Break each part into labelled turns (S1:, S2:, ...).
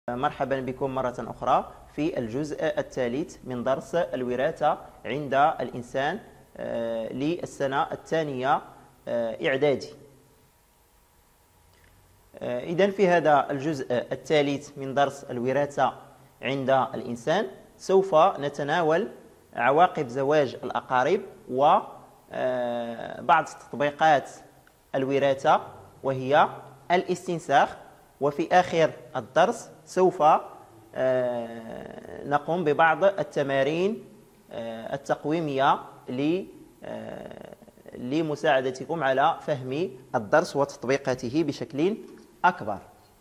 S1: مرحبا بكم مرة أخرى في الجزء الثالث من درس الوراثة عند الإنسان للسنة الثانية إعدادي. إذن في هذا الجزء الثالث من درس الوراثة عند الإنسان سوف نتناول عواقب زواج الأقارب وبعض تطبيقات الوراثة وهي الاستنساخ. وفي آخر الدرس سوف نقوم ببعض التمارين التقويمية لمساعدتكم على فهم الدرس وتطبيقاته بشكل أكبر.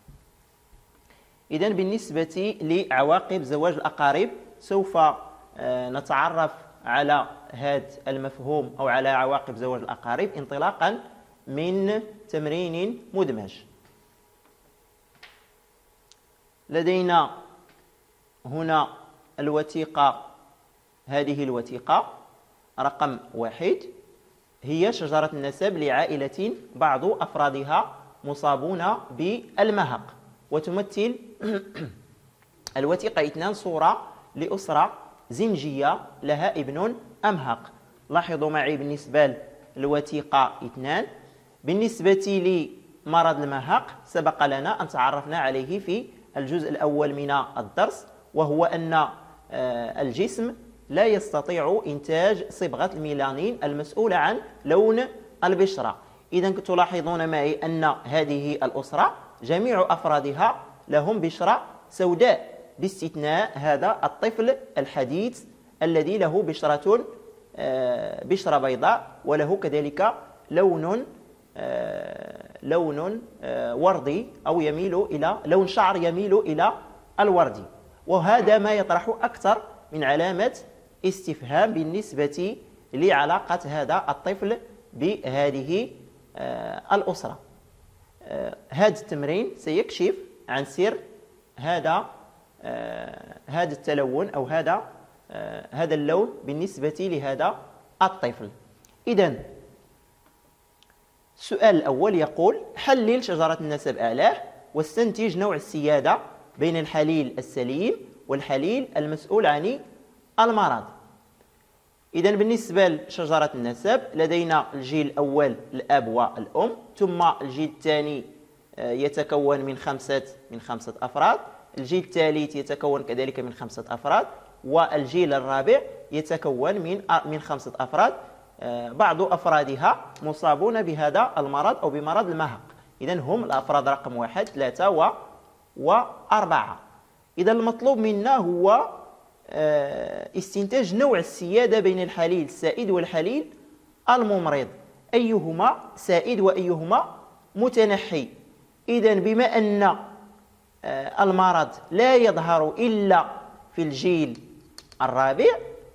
S1: إذن بالنسبة لعواقب زواج الأقارب سوف نتعرف على هذا المفهوم أو على عواقب زواج الأقارب انطلاقا من تمرين مدمج. لدينا هنا الوثيقة، هذه الوثيقة رقم 1 هي شجرة النسب لعائلة بعض أفرادها مصابون بالمهق، وتمثل الوثيقة 2 صورة لأسرة زنجية لها ابن أمهق. لاحظوا معي بالنسبة للوثيقة 2 بالنسبة لمرض المهق سبق لنا أن تعرفنا عليه في الجزء الأول من الدرس، وهو أن الجسم لا يستطيع إنتاج صبغة الميلانين المسؤولة عن لون البشرة. إذن تلاحظون معي أن هذه الأسرة جميع أفرادها لهم بشرة سوداء باستثناء هذا الطفل الحديث الذي له بشرة بيضاء وله كذلك لون وردي أو يميل إلى لون شعر يميل إلى الوردي، وهذا ما يطرح أكثر من علامة استفهام بالنسبة لعلاقة هذا الطفل بهذه الأسرة. هذا التمرين سيكشف عن سر هذا التلون أو هذا اللون بالنسبة لهذا الطفل. إذن السؤال الأول يقول: حلل شجرة النسب أعلاه واستنتج نوع السيادة بين الحليل السليم والحليل المسؤول عن المرض. إذن بالنسبة لشجرة النسب لدينا الجيل الأول الأب والأم، ثم الجيل الثاني يتكون من خمسة أفراد، الجيل الثالث يتكون كذلك من 5 أفراد، والجيل الرابع يتكون من 5 أفراد بعض أفرادها مصابون بهذا المرض أو بمرض المهق. إذن هم الأفراد رقم 1 3 و4. إذا المطلوب منا هو استنتاج نوع السيادة بين الحليل السائد والحليل الممرض، أيهما سائد وأيهما متنحي. إذن بما أن المرض لا يظهر إلا في الجيل الرابع،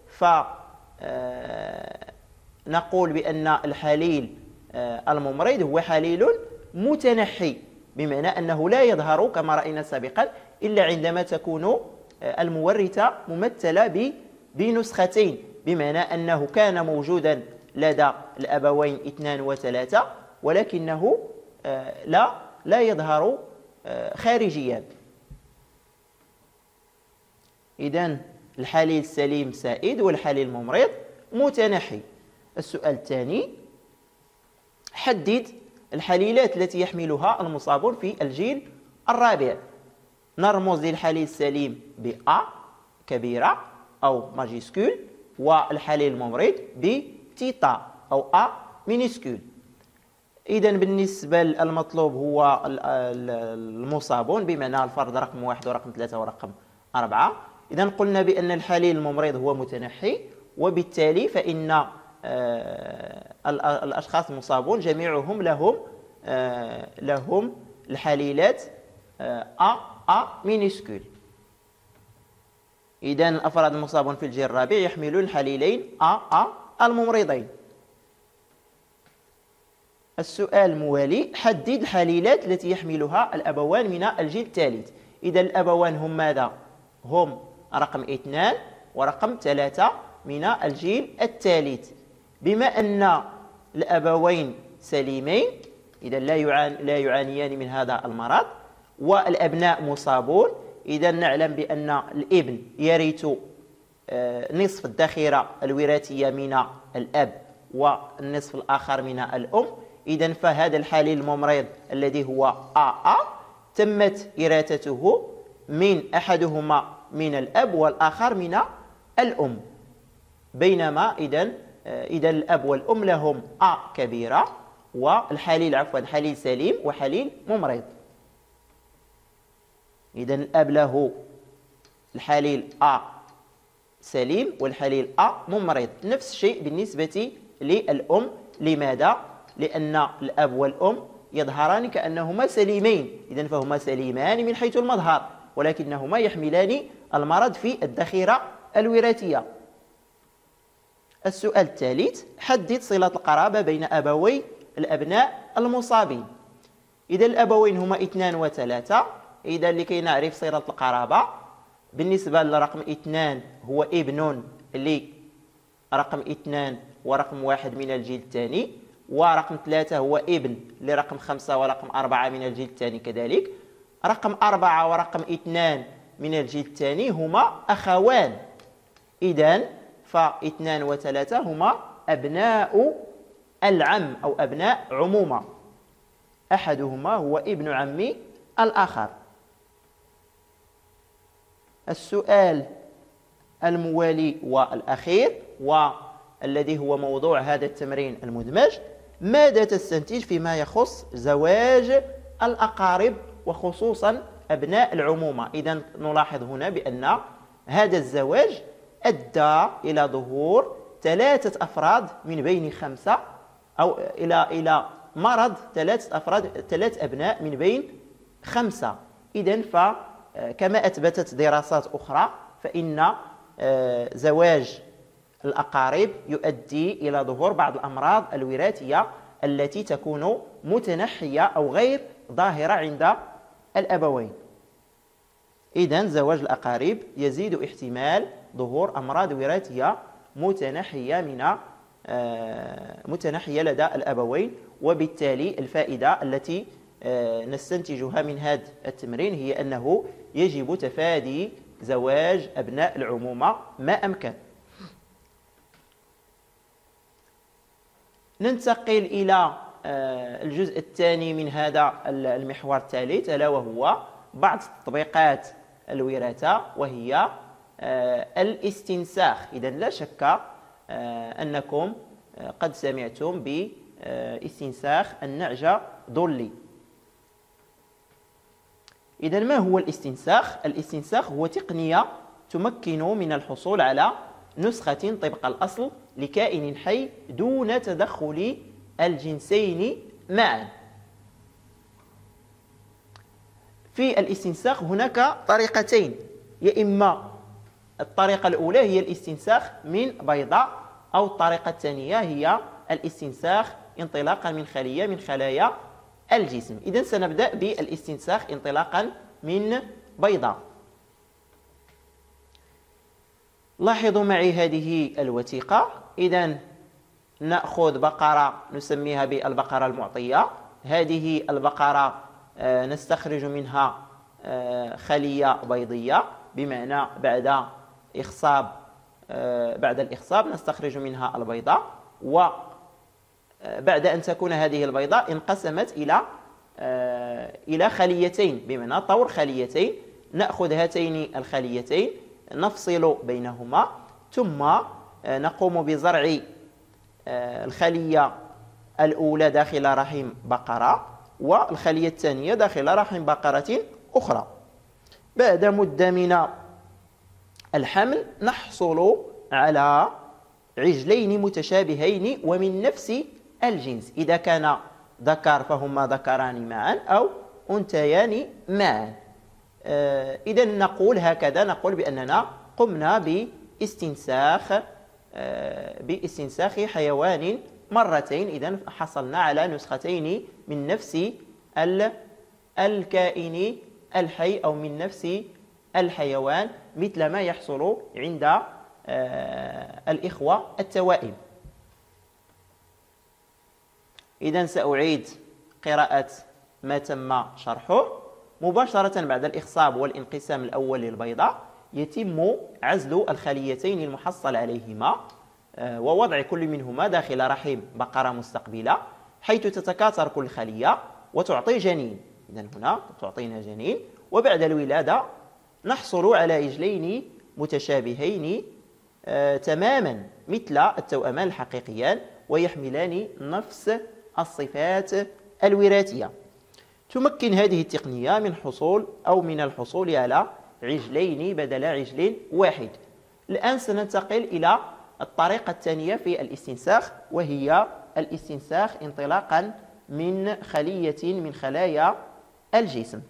S1: نقول بأن الحليل الممرض هو حليل متنحي، بمعنى أنه لا يظهر كما رأينا سابقا إلا عندما تكون المورثة ممثلة بنسختين، بمعنى أنه كان موجودا لدى الأبوين 2 و3 ولكنه لا يظهر خارجيا. إذن الحليل السليم سائد والحليل الممرض متنحي. السؤال الثاني: حدد الحليلات التي يحملها المصابون في الجيل الرابع. نرمز للحليل السليم ب A كبيرة أو ماجيسكول، والحليل الممرض بتيتا أو A مينيسكول. إذن بالنسبة للمطلوب هو المصابون بمعنى الفرد رقم 1 ورقم 3 ورقم 4. إذن قلنا بأن الحليل الممرض هو متنحي، وبالتالي فإن الأشخاص المصابون جميعهم لهم الحليلات A مينيسكول. إذن الأفراد المصابون في الجيل الرابع يحملون الحليلين A الممرضين. السؤال الموالي: حدد الحليلات التي يحملها الأبوان من الجيل الثالث. إذا الأبوان هم ماذا؟ هم رقم 2 ورقم 3 من الجيل الثالث. بما أن الأبوين سليمين إذا لا يعانيان من هذا المرض، والأبناء مصابون، إذا نعلم بأن الابن يرث نصف الذخيرة الوراثية من الأب والنصف الآخر من الأم. إذا فهذا الحليل الممرض الذي هو AA تمت إراثته من أحدهما من الأب والآخر من الأم، بينما إذا الأب والأم لهم A كبيرة والحليل حليل سليم وحليل ممرض. إذا الأب له الحليل A سليم والحليل A ممرض. نفس الشيء بالنسبة للأم. لماذا؟ لأن الأب والأم يظهران كأنهما سليمين، إذن فهما سليمان من حيث المظهر، ولكنهما يحملان المرض في الذخيرة الوراثية. السؤال الثالث: حدد صلة القرابة بين أبوي الأبناء المصابين. إذا الأبوين هما 2 و 3، إذا لكي نعرف صلة القرابة بالنسبة لرقم 2 هو ابن لرقم 2 ورقم 1 من الجيل الثاني، ورقم 3 هو ابن لرقم 5 ورقم 4 من الجيل الثاني كذلك. رقم 4 ورقم 2 من الجيل الثاني هما أخوان، إذن ف2 و3 هما أبناء العم أو أبناء عمومة، أحدهما هو ابن عم الآخر. السؤال الموالي والأخير والذي هو موضوع هذا التمرين المدمج: ماذا تستنتج فيما يخص زواج الأقارب وخصوصا أبناء العمومة؟ إذن نلاحظ هنا بأن هذا الزواج أدى إلى ظهور 3 أفراد من بين 5، أو إلى مرض 3 أبناء من بين 5. إذن فكما أثبتت دراسات أخرى فإن زواج الأقارب يؤدي إلى ظهور بعض الأمراض الوراثية التي تكون متنحية أو غير ظاهرة عند الأبوين. إذن زواج الأقارب يزيد احتمال ظهور أمراض وراثية متنحية لدى الأبوين، وبالتالي الفائدة التي نستنتجها من هذا التمرين هي أنه يجب تفادي زواج أبناء العمومة ما أمكن. ننتقل إلى الجزء الثاني من هذا المحور الثالث، ألا وهو بعض تطبيقات الوراثة وهي الاستنساخ. إذن لا شك أنكم قد سمعتم باستنساخ النعجة دولي. إذن ما هو الاستنساخ؟ الاستنساخ هو تقنية تمكن من الحصول على نسخة طبق الأصل لكائن حي دون تدخل الجنسين معا. في الاستنساخ هناك طريقتين: يا إما الطريقة الأولى هي الاستنساخ من بيضة، أو الطريقة الثانية هي الاستنساخ انطلاقا من خلية من خلايا الجسم. إذن سنبدأ بالاستنساخ انطلاقا من بيضة. لاحظوا معي هذه الوثيقة. إذن نأخذ بقرة نسميها بالبقرة المعطية. هذه البقرة نستخرج منها خلية بيضية، بمعنى بعد الإخصاب نستخرج منها البيضة، وبعد أن تكون هذه البيضة انقسمت إلى خليتين، بمعنى طور خليتين. نأخذ هاتين الخليتين نفصل بينهما، ثم نقوم بزرع الخلية الأولى داخل رحم بقرة، والخلية الثانية داخل رحم بقرة أخرى. بعد مدة من الحمل نحصل على عجلين متشابهين ومن نفس الجنس. إذا كان ذكر فهما ذكران معا أو أنثيان معا. إذن نقول هكذا، نقول بأننا قمنا باستنساخ حيوان مرتين. إذن حصلنا على نسختين من نفس الكائن الحي أو من نفس الحيوان، مثل ما يحصل عند الإخوة التوائم. إذن سأعيد قراءة ما تم شرحه. مباشرة بعد الإخصاب والانقسام الأول للبيضة يتم عزل الخليتين المحصل عليهما ووضع كل منهما داخل رحم بقرة مستقبلة، حيث تتكاثر كل خلية وتعطي جنين. إذن هنا تعطينا جنين، وبعد الولادة نحصل على عجلين متشابهين تماما مثل التوأمان الحقيقيان، ويحملان نفس الصفات الوراثية. تمكن هذه التقنية من الحصول على عجلين بدل عجل واحد. الآن سننتقل إلى الطريقة الثانية في الاستنساخ، وهي الاستنساخ انطلاقا من خلية من خلايا الجسم.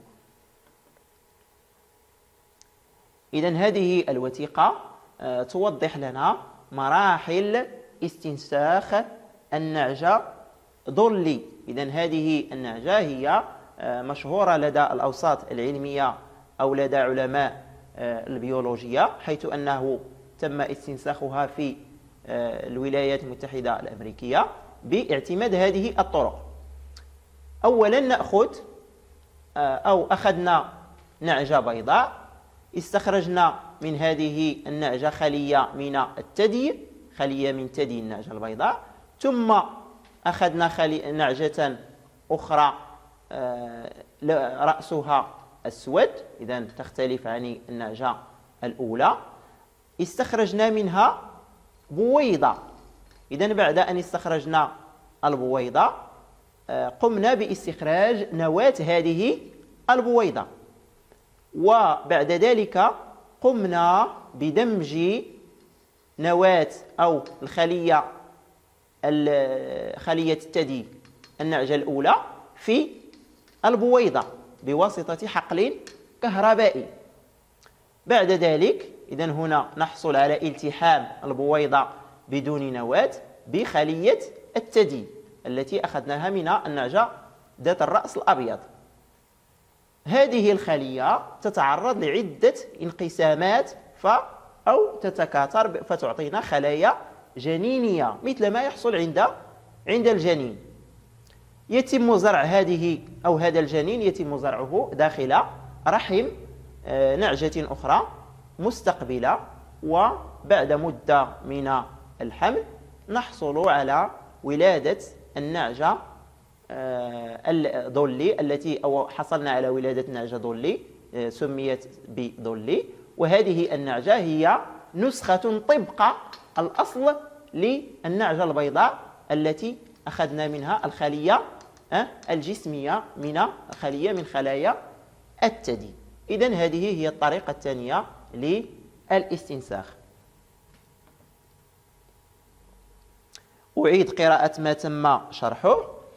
S1: إذن هذه الوثيقة توضح لنا مراحل استنساخ النعجة دولي. إذن هذه النعجة هي مشهورة لدى الأوساط العلمية أو لدى علماء البيولوجيا، حيث أنه تم استنساخها في الولايات المتحدة الأمريكية باعتماد هذه الطرق. أولا أخذنا نعجة بيضاء، استخرجنا من هذه النعجة خلية من الثدي، خلية من ثدي النعجة البيضاء، ثم أخذنا نعجة أخرى رأسها أسود، إذن تختلف عن النعجة الأولى، استخرجنا منها بويضة. إذن بعد أن استخرجنا البويضة قمنا باستخراج نواة هذه البويضة، وبعد ذلك قمنا بدمج نواة أو خلية الثدي النعجة الأولى في البويضة بواسطة حقل كهربائي. بعد ذلك إذن هنا نحصل على التحام البويضة بدون نواة بخلية الثدي التي أخذناها من النعجة ذات الرأس الأبيض. هذه الخلية تتعرض لعدة انقسامات أو تتكاثر فتعطينا خلايا جنينية مثل ما يحصل عند الجنين. يتم زرع هذا الجنين يتم زرعه داخل رحم نعجة أخرى مستقبلة، وبعد مدة من الحمل نحصل على ولادة النعجة الدولي حصلنا على ولادة نعجة دولي سميت بدولي. وهذه النعجة هي نسخة طبق الأصل للنعجة البيضاء التي أخذنا منها الخلية الجسمية من خلايا الثدي. إذن هذه هي الطريقة الثانية للاستنساخ. أعيد قراءة ما تم شرحه.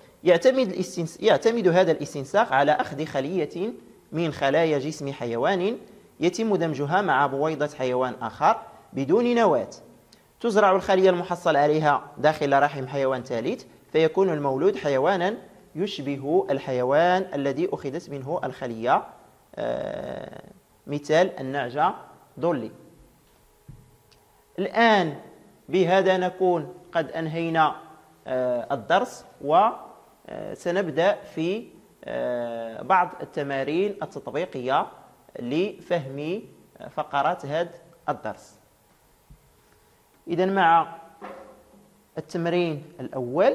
S1: يعتمد هذا الاستنساخ على أخذ خلية من خلايا جسم حيوان يتم دمجها مع بويضة حيوان آخر بدون نواة. تزرع الخلية المحصل عليها داخل رحم حيوان ثالث، فيكون المولود حيوانا يشبه الحيوان الذي أخذت منه الخلية، مثال النعجة دولي. الآن بهذا نكون قد أنهينا الدرس، وسنبدأ في بعض التمارين التطبيقية لفهم فقرات هذا الدرس. إذن مع التمرين الأول،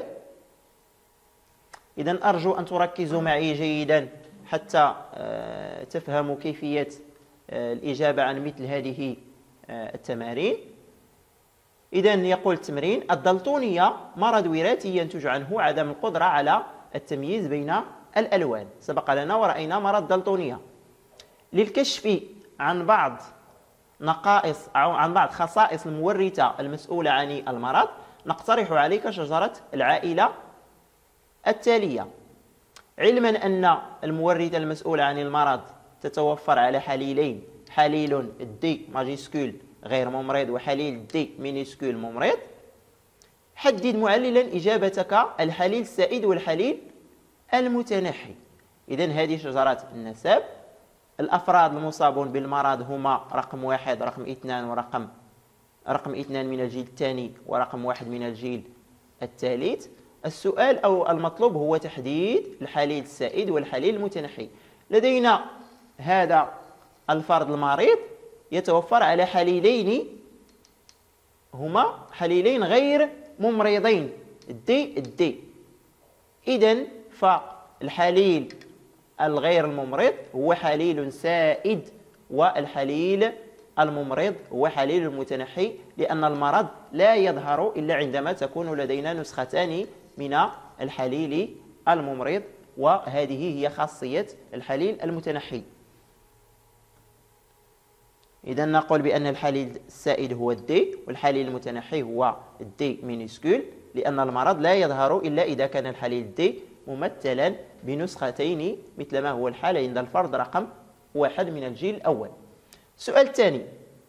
S1: إذن أرجو أن تركزوا معي جيدا حتى تفهموا كيفية الإجابة عن مثل هذه التمارين. إذن يقول التمرين: الدلتونية مرض وراثي ينتج عنه عدم القدرة على التمييز بين الألوان. سبق لنا ورأينا مرض الدلتونية. للكشف عن بعض نقائص أو عن بعض خصائص المورثة المسؤولة عن المرض، نقترح عليك شجرة العائلة التالية. علما أن المورثة المسؤولة عن المرض تتوفر على حليلين: حليل دي ماجيسكول غير ممرض وحليل دي مينيسكول ممرض، حدد معللا إجابتك الحليل السائد والحليل المتنحي. إذن هذه شجرة النسب. الأفراد المصابون بالمرض هما رقم 1 رقم 2 رقم 2 من الجيل الثاني ورقم 1 من الجيل الثالث. السؤال أو المطلوب هو تحديد الحليل السائد والحليل المتنحي. لدينا هذا الفرد المريض يتوفر على حليلين، هما حليلين غير ممرضين، الدي. إذن فالحليل الغير الممرض هو حليل سائد، والحليل الممرض هو حليل المتنحي، لأن المرض لا يظهر إلا عندما تكون لدينا نسختان من الحليل الممرض، وهذه هي خاصية الحليل المتنحي. إذا نقول بأن الحليل السائد هو الدي، والحليل المتنحي هو الدي مينيسكول، لأن المرض لا يظهر إلا إذا كان الحليل الدي ممثلا بنسختين مثل ما هو الحال عند الفرد رقم 1 من الجيل الأول. السؤال الثاني: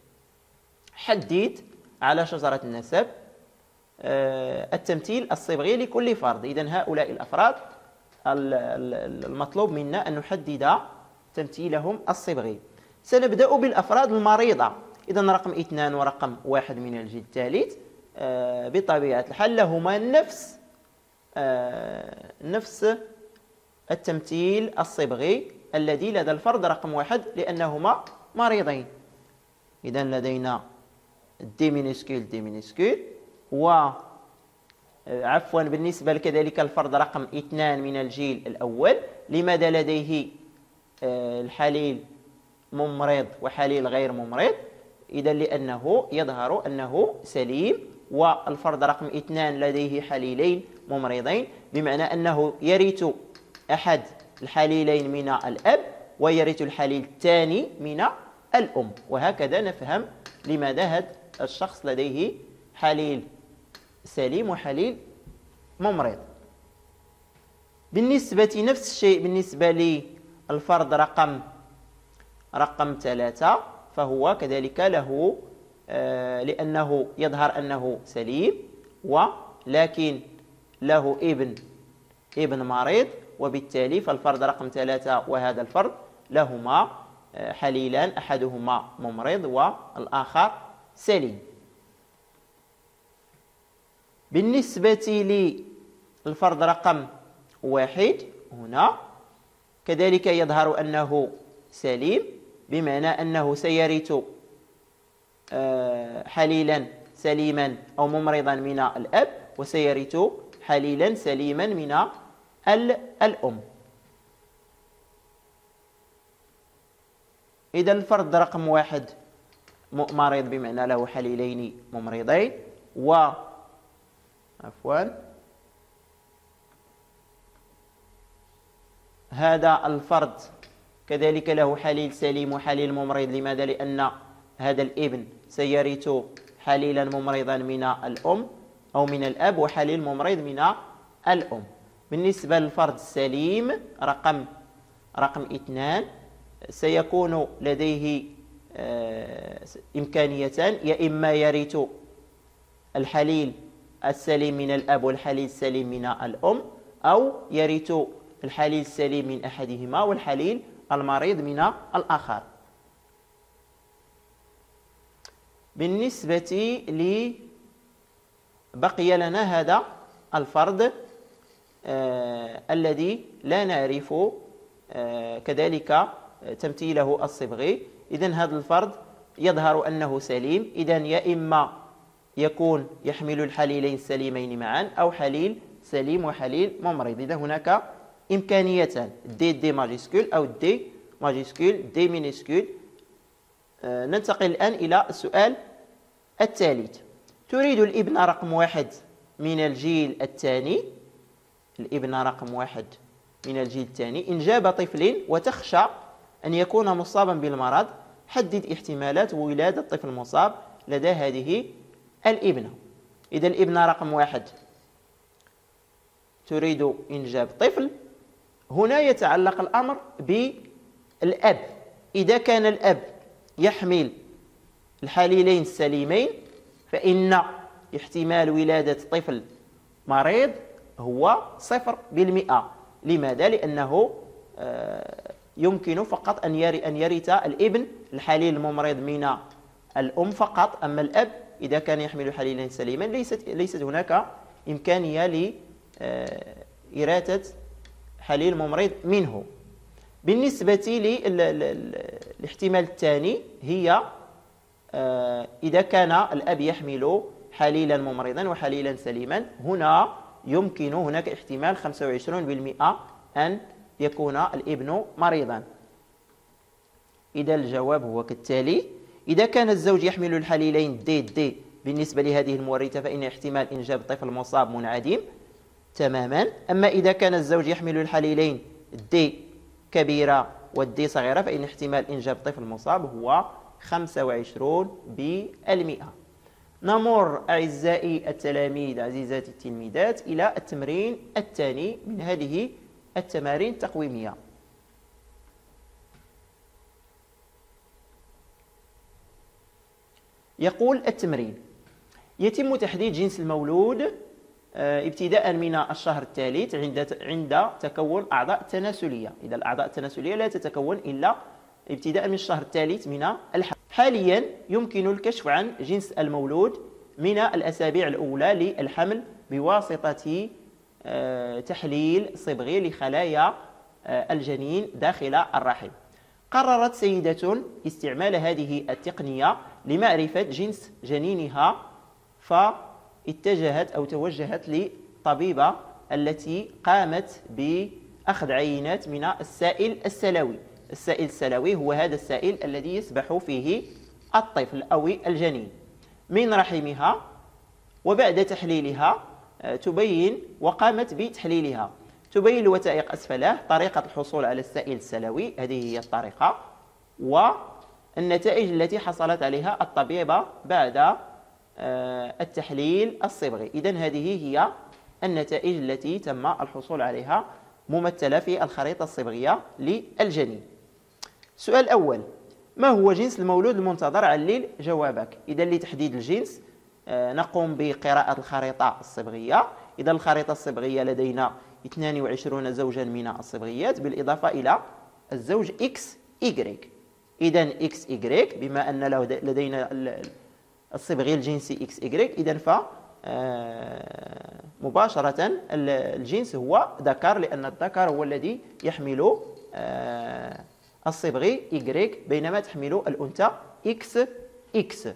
S1: حدد على شجرة النسب التمثيل الصبغي لكل فرد. إذن هؤلاء الأفراد المطلوب منا أن نحدد تمثيلهم الصبغي. سنبدأ بالأفراد المريضة. إذن رقم 2 ورقم 1 من الجيل الثالث بطبيعة الحال لهما نفس التمثيل الصبغي الذي لدى الفرد رقم 1 لأنهما مريضين. إذن لدينا دي مينيسكول عفوا بالنسبة كذلك الفرد رقم 2 من الجيل الأول، لماذا لديه الحليل ممرض وحليل غير ممرض؟ إذا لأنه يظهر أنه سليم، والفرد رقم 2 لديه حليلين ممرضين، بمعنى أنه يرث أحد الحليلين من الأب ويرث الحليل الثاني من الأم، وهكذا نفهم لماذا هذا الشخص لديه حليل سليم وحليل ممرض. بالنسبة نفس الشيء بالنسبة للفرد رقم 3، فهو كذلك له لأنه يظهر أنه سليم، ولكن له ابن مريض، وبالتالي فالفرد رقم 3 وهذا الفرد لهما حليلان، أحدهما ممرض والآخر سليم. بالنسبة للفرد رقم 1 هنا كذلك يظهر أنه سليم، بمعنى أنه سيرث حليلا سليما أو ممرضا من الأب، وسيرث حليلا سليما من الأم. إذا الفرد رقم 1 مريض بمعنى له حليلين ممرضين، هذا الفرد كذلك له حليل سليم وحليل ممرض. لماذا؟ لأن هذا الابن سيرث حليلا ممرضا من الأم أو من الأب، وحليل ممرض من الأم. بالنسبة للفرد السليم رقم 2 سيكون لديه إمكانيتان: يا إما يرث الحليل السليم من الأب والحليل السليم من الأم، أو يرث الحليل السليم من أحدهما والحليل المريض من الآخر. بالنسبة بقي لنا هذا الفرد الذي لا نعرف كذلك تمثيله الصبغي. إذن هذا الفرد يظهر أنه سليم، إذن يا إما يكون يحمل الحليلين السليمين معا، أو حليل سليم وحليل ممرض. إذا هناك إمكانيتان: دي ماجيسكول أو دي ماجيسكول، دي مينيسكول. ننتقل الآن إلى السؤال الثالث: تريد الابن رقم 1 من الجيل الثاني، الابن رقم 1 من الجيل الثاني إنجاب طفل وتخشى أن يكون مصابا بالمرض، حدد احتمالات ولادة الطفل المصاب لدى هذه الابنة. إذا الابن رقم 1 تريد إنجاب طفل، هنا يتعلق الأمر بالأب. إذا كان الأب يحمل الحليلين السليمين فإن احتمال ولادة طفل مريض هو 0%. لماذا؟ لأنه يمكن فقط أن يرث الابن الحليل الممرض من الأم فقط، أما الأب إذا كان يحمل حليلين سليمين ليست هناك إمكانية لإراثة حليل ممرض منه. بالنسبة للاحتمال الثاني هي إذا كان الأب يحمل حليلا ممرضا وحليلا سليما، هنا يمكن هناك احتمال 25% أن يكون الابن مريضا. إذا الجواب هو كالتالي: إذا كان الزوج يحمل الحليلين دي بالنسبة لهذه المورثة فإن احتمال إنجاب الطفل المصاب منعدم تماما. أما إذا كان الزوج يحمل الحليلين دي كبيرة والدي صغيرة فإن احتمال إنجاب الطفل المصاب هو 25%. نمر أعزائي التلاميذ عزيزاتي التلميذات إلى التمرين الثاني من هذه التمارين التقويمية. يقول التمرين: يتم تحديد جنس المولود ابتداء من الشهر الثالث عند تكون أعضاء تناسلية. إذا الأعضاء التناسلية لا تتكون إلا ابتداء من الشهر الثالث من الحمل. حاليا يمكن الكشف عن جنس المولود من الأسابيع الأولى للحمل بواسطة تحليل صبغي لخلايا الجنين داخل الرحم. قررت سيدة استعمال هذه التقنية لمعرفة جنس جنينها، فاتجهت أو توجهت للطبيبة التي قامت بأخذ عينات من السائل السلوي. السائل السلوي هو هذا السائل الذي يسبح فيه الطفل أو الجنين من رحمها، وبعد تحليلها وقامت بتحليلها تبين الوثائق أسفله طريقة الحصول على السائل السلوي، هذه هي الطريقة، والنتائج التي حصلت عليها الطبيبة بعد التحليل الصبغي. إذن هذه هي النتائج التي تم الحصول عليها ممثلة في الخريطة الصبغية للجنين. السؤال الأول: ما هو جنس المولود المنتظر؟ علل جوابك. إذا لتحديد الجنس نقوم بقراءة الخريطة الصبغية. إذا الخريطة الصبغية لدينا 22 زوجا من الصبغيات بالإضافة إلى الزوج XY. إذا XY بما أن لدينا الصبغي الجنسي XY، إذا مباشرة الجنس هو ذكر، لأن الذكر هو الذي يحمل الصبغي Y بينما تحمل الأنثى XX.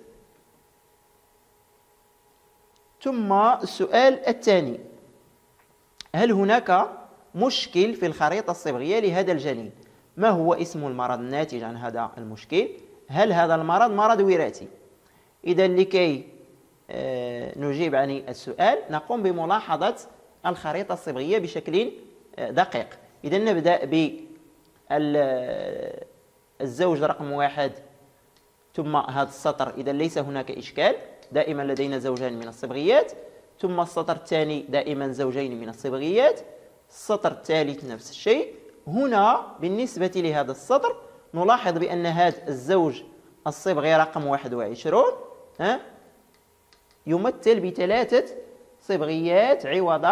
S1: ثم السؤال الثاني: هل هناك مشكل في الخريطة الصبغية لهذا الجنين؟ ما هو اسم المرض الناتج عن هذا المشكل؟ هل هذا المرض مرض وراثي؟ إذا لكي نجيب عن السؤال نقوم بملاحظة الخريطة الصبغية بشكل دقيق. إذا نبدأ بالزوج رقم 1 ثم هذا السطر. إذا ليس هناك إشكال، دائما لدينا زوجان من الصبغيات. ثم السطر الثاني دائما زوجين من الصبغيات. السطر الثالث نفس الشيء. هنا بالنسبة لهذا السطر نلاحظ بأن هذا الزوج الصبغي رقم 21 يمثل ب3 صبغيات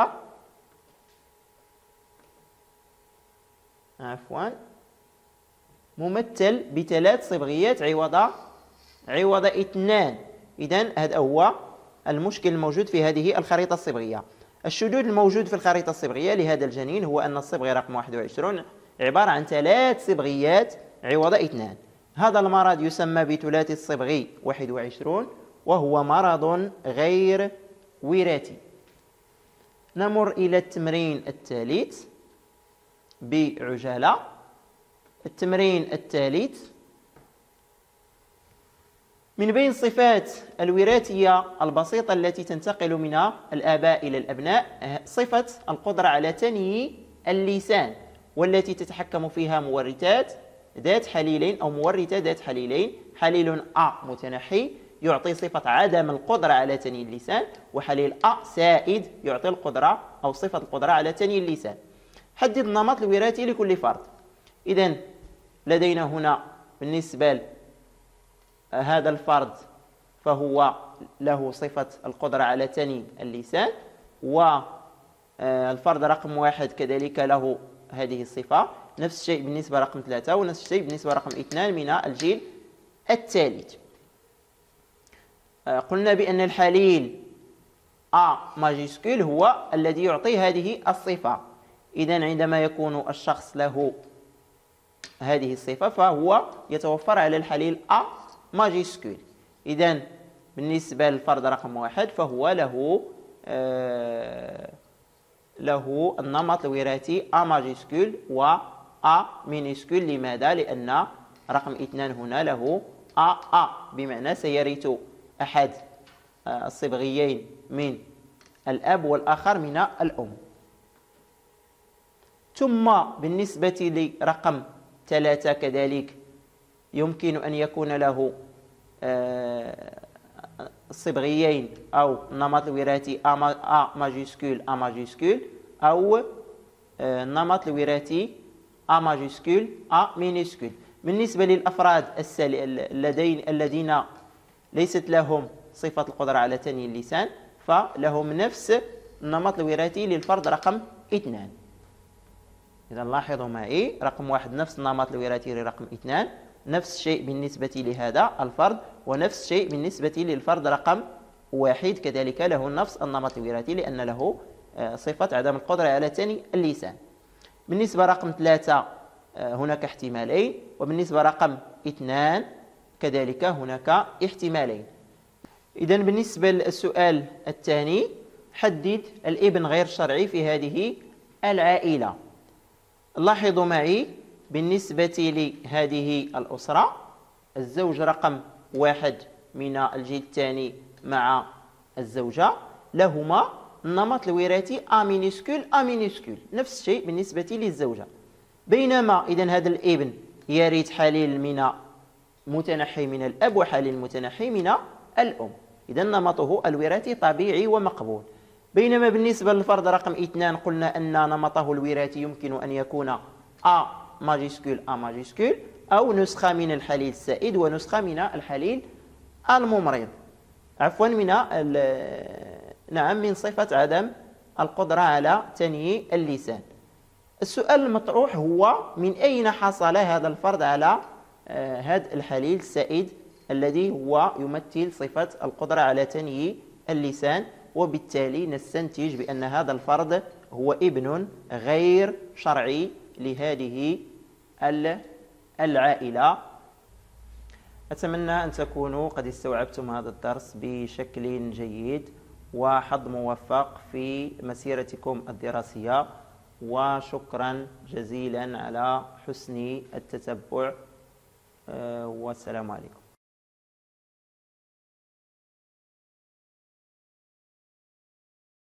S1: ممثل ب3 صبغيات عوض 2. إذن هذا هو المشكل الموجود في هذه الخريطة الصبغية. الشذوذ الموجود في الخريطة الصبغية لهذا الجنين هو أن الصبغي رقم 21 عبارة عن 3 صبغيات عوض 2. هذا المرض يسمى بثلاثي الصبغي 21 وهو مرض غير وراثي. نمر إلى التمرين الثالث بعجالة. التمرين الثالث: من بين الصفات الوراثية البسيطة التي تنتقل من الآباء إلى الأبناء صفة القدرة على تنيي اللسان، والتي تتحكم فيها مورثات ذات حليلين أو مورثة ذات حليلين. حليل أ متنحي يعطي صفة عدم القدرة على تنيي اللسان، وحليل أ سائد يعطي القدرة أو صفة القدرة على تنيي اللسان. حدد النمط الوراثي لكل فرد. إذن لدينا هنا بالنسبة هذا الفرد فهو له صفة القدرة على تني اللسان، والفرد رقم 1 كذلك له هذه الصفة. نفس الشيء بالنسبة رقم 3 ونفس الشيء بالنسبة رقم 2 من الجيل الثالث. قلنا بأن الحليل A ماجيسكول هو الذي يعطي هذه الصفة. إذن عندما يكون الشخص له هذه الصفة فهو يتوفر على الحليل أ ماجيسكول. إذن بالنسبة للفرد رقم 1 فهو له النمط الوراثي أ ماجيسكول و أ مينيسكول. لماذا؟ لأن رقم 2 هنا له أ بمعنى سيرث أحد الصبغيين من الأب والآخر من الأم. ثم بالنسبة لرقم 3 كذلك يمكن أن يكون له الصبغيين أو النمط الوراثي أ ماجيسكول أو النمط الوراثي أ ماجيسكول أ مينيسكول. بالنسبة للأفراد الذين ليست لهم صفة القدرة على ثني اللسان فلهم نفس النمط الوراثي للفرد رقم 2. إذا لاحظوا معي رقم 1 نفس النمط الوراثي لرقم 2، نفس الشيء بالنسبة لهذا الفرد، ونفس الشيء بالنسبة للفرد رقم 1 كذلك له نفس النمط الوراثي لأن له صفة عدم القدرة على ثني اللسان. بالنسبة رقم 3 هناك احتمالين، وبالنسبة رقم 2 كذلك هناك احتمالين. إذا بالنسبة للسؤال الثاني، حدد الابن غير الشرعي في هذه العائلة. لاحظوا معي بالنسبة لهذه الأسرة الزوج رقم 1 من الجيل الثاني مع الزوجة لهما النمط الوراثي أ مينيسكول نفس الشيء بالنسبة للزوجة. بينما إذا هذا الابن يرث حليل من متنحي من الأب وحليل متنحي من الأم، إذا نمطه الوراثي طبيعي ومقبول. بينما بالنسبة للفرد رقم 2 قلنا أن نمطه الوراثي يمكن أن يكون أ ماجيسكول أو نسخة من الحليل السائد ونسخة من الحليل الممرض، عفوا من صفة عدم القدرة على ثني اللسان. السؤال المطروح هو من أين حصل هذا الفرد على هذا الحليل السائد الذي هو يمثل صفة القدرة على ثني اللسان، وبالتالي نستنتج بأن هذا الفرد هو ابن غير شرعي لهذه العائلة. أتمنى أن تكونوا قد استوعبتم هذا الدرس بشكل جيد، وحظ موفق في مسيرتكم الدراسية، وشكرا جزيلا على حسن التتبع، والسلام عليكم.